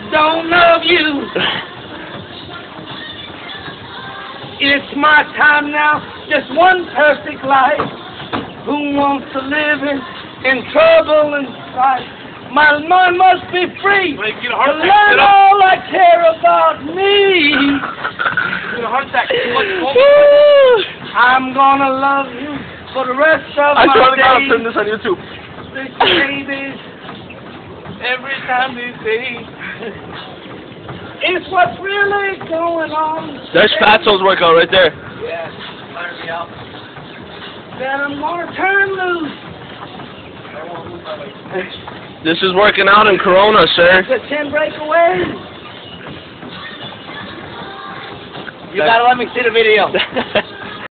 don't love you. It's my time now, just one perfect life. Who wants to live in trouble and strife? My mind must be free to learn all I care about me. I'm gonna love you for the rest of my days. I swear to God, I'll turn this on YouTube. Babies, every time we see. It's what's really going on. There's Fatso's workout right there. Yeah, fire me out. Then I'm gonna turn loose. This is working out in Corona, sir. It's a 10 breakaway. You gotta let me see the video.